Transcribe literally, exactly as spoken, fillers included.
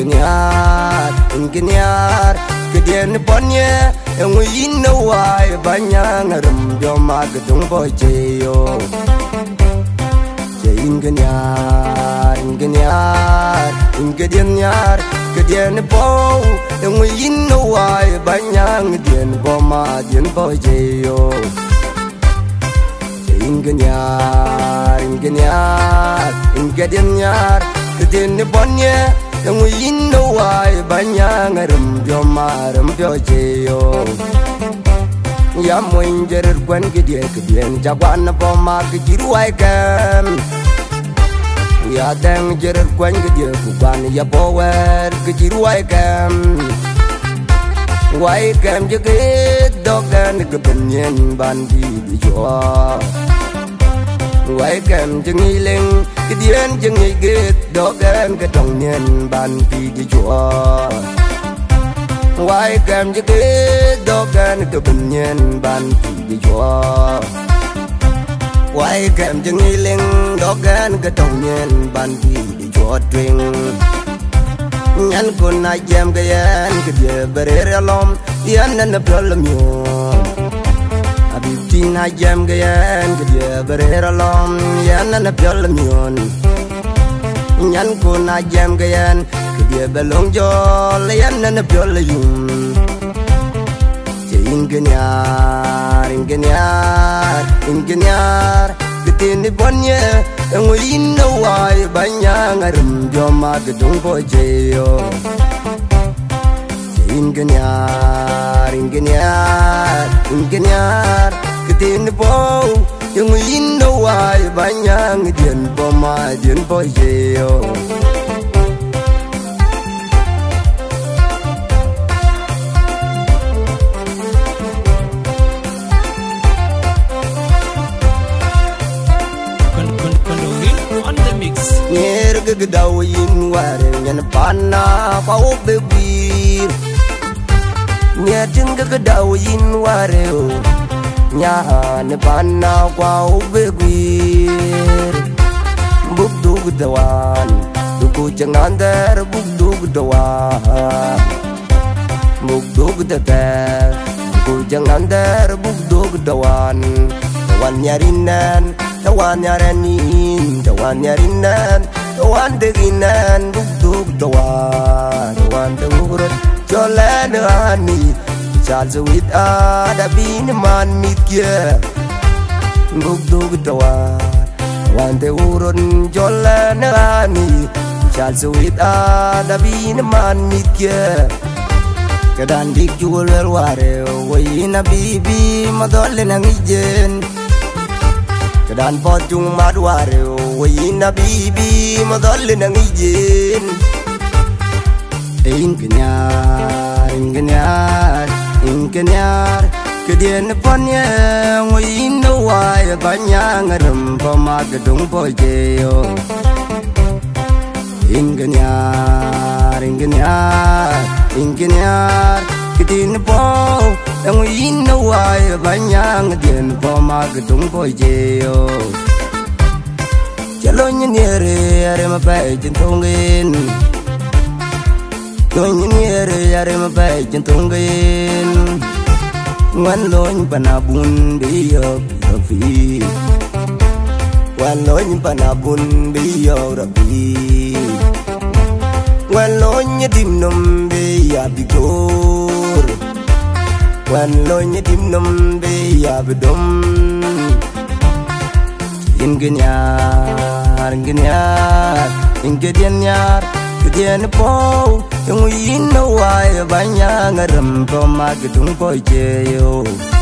ingeniar ingeniar kedien ponye ngui no wai banyang rum joma gedung bojeyo je ingeniar ingeniar ingeniar kedien po ngui no wai banyang dien boma dien bojeyo je ingeniar ingeniar ingeniar kedien ponye ngui no wai banyang rum joma rum bojeyo ya moin jerer kwan kedien kedien jagwan boma kejiruai kam ya dang jerer kwan kedien kuban ya power kejiruai kam wai kam jege dogan kebenyen bandi dijual wai kam jengileng kedien jengigit dogan ketongyen bandi dijual wai kam jege dogan kebenyen bandi dijual wai kam jengileng dogan ketongyen bandi dijual twing nyan kun ayam gayan kedie bererelom yan nan problem yo abiti ayam gayan kedie bererelom yan nan problem yo nyan kun ayam gayan kedie belong jol yan nan problem yo ingeniar ingeniar ingeniar ketini ponye ngui no wai banyang rum joma gedung bojeyo ingeniar ingeniar ingeniar ketini po ngui no wai banyang dien boma dien bojeyo nyer gegedawin wareng nyan pana pau bebir nyajeng gegedawin wareo nyahan pana pau bebir bukdu gedawan duku cengander bukdu gedawan bukdu gedater duku cengander bukdu gedawan tawan nyarinan tawan nyaranin tawan nyarinan tawan deginan duk tawan tawan dengurut jolan ani cal sewit ada bin man mikye duk duk tawan tawan dengurut jolan ani cal sewit ada bin man mikye kedan dik jual ware wayna bibi madol nang ijen kedan pocung madware wayna bibi madol nang ijen ingeniar ingeniar ingeniar kedien ponye wayna wai banyang rum poma gedung bojeyo ingeniar ingeniar ingeniar kedien po ngui no wai banyang dien poma gedung bojeyo jalonye niere are mapai jentongin jalonye niere are mapai jentongin wan loñ panabun biyo rafi wan loñ panabun biyo rafi wan loñ dimnom biya bigor wan loñ dimnom biya bedom ingeniar ingeniar ingeniar kedien po ngui no wai banyang rum poma gedung bojeyo